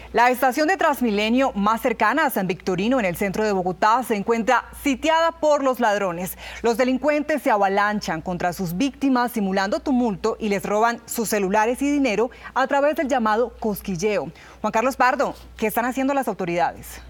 La estación de Transmilenio más cercana a San Victorino, en el centro de Bogotá, se encuentra sitiada por los ladrones. Los delincuentes se avalanchan contra sus víctimas simulando tumulto y les roban sus celulares y dinero a través del llamado cosquilleo. Juan Carlos Pardo, ¿qué están haciendo las autoridades?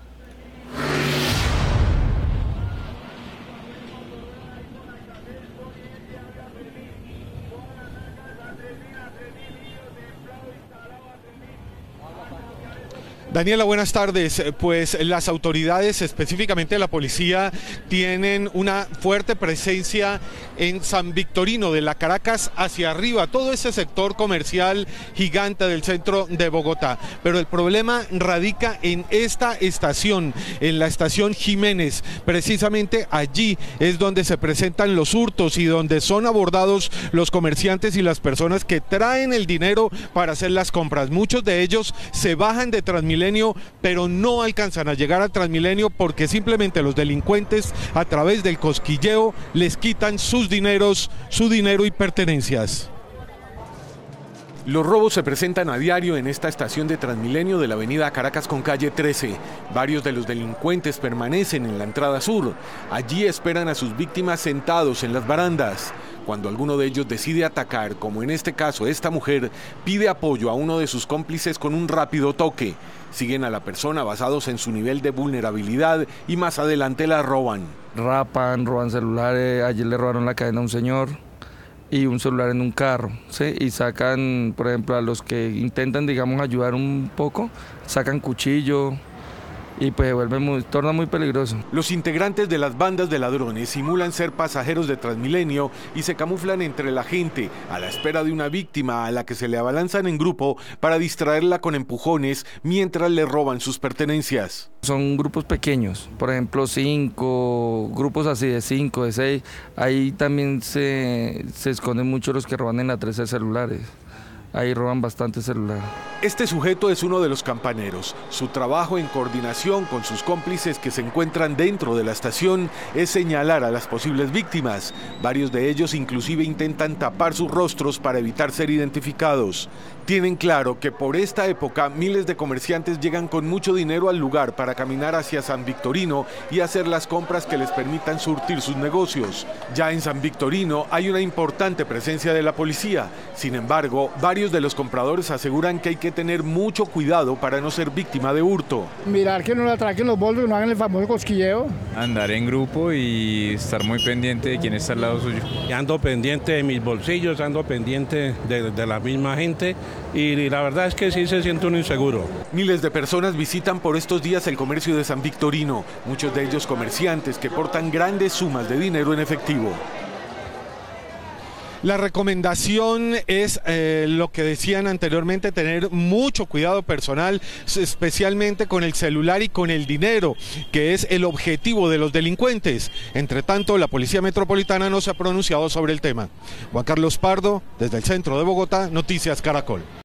Daniela, buenas tardes. Pues las autoridades, específicamente la policía, tienen una fuerte presencia en San Victorino, de la Caracas hacia arriba, todo ese sector comercial gigante del centro de Bogotá. Pero el problema radica en esta estación, en la estación Jiménez. Precisamente allí es donde se presentan los hurtos y donde son abordados los comerciantes y las personas que traen el dinero para hacer las compras. Muchos de ellos se bajan de Transmilenio, pero no alcanzan a llegar a Transmilenio porque simplemente los delincuentes, a través del cosquilleo, les quitan su dinero y pertenencias. Los robos se presentan a diario en esta estación de Transmilenio de la avenida Caracas con calle 13. Varios de los delincuentes permanecen en la entrada sur. Allí esperan a sus víctimas sentados en las barandas. Cuando alguno de ellos decide atacar, como en este caso esta mujer, pide apoyo a uno de sus cómplices con un rápido toque. Siguen a la persona basados en su nivel de vulnerabilidad y más adelante la roban. Roban celulares. Ayer le robaron la cadena a un señor y un celular en un carro, ¿sí? Y sacan, por ejemplo, a los que intentan, digamos, ayudar un poco, sacan cuchillo y pues torna muy peligroso. Los integrantes de las bandas de ladrones simulan ser pasajeros de Transmilenio y se camuflan entre la gente a la espera de una víctima a la que se le abalanzan en grupo para distraerla con empujones mientras le roban sus pertenencias. Son grupos pequeños, por ejemplo 5, grupos así de 5, de 6, ahí también se esconden mucho los que roban en la 13 celulares. Ahí roban bastante celular. Este sujeto es uno de los campaneros. Su trabajo en coordinación con sus cómplices que se encuentran dentro de la estación es señalar a las posibles víctimas. Varios de ellos inclusive intentan tapar sus rostros para evitar ser identificados. Tienen claro que por esta época miles de comerciantes llegan con mucho dinero al lugar para caminar hacia San Victorino y hacer las compras que les permitan surtir sus negocios. Ya en San Victorino hay una importante presencia de la policía. Sin embargo, varios de los compradores aseguran que hay que tener mucho cuidado para no ser víctima de hurto. Mirar que no le atraquen los bolsos, no hagan el famoso cosquilleo. Andar en grupo y estar muy pendiente de quién está al lado suyo. Ando pendiente de mis bolsillos, ando pendiente de la misma gente y la verdad es que sí se siente uno inseguro. Miles de personas visitan por estos días el comercio de San Victorino, muchos de ellos comerciantes que portan grandes sumas de dinero en efectivo. La recomendación es lo que decían anteriormente, tener mucho cuidado personal, especialmente con el celular y con el dinero, que es el objetivo de los delincuentes. Entre tanto, la Policía Metropolitana no se ha pronunciado sobre el tema. Juan Carlos Pardo, desde el centro de Bogotá, Noticias Caracol.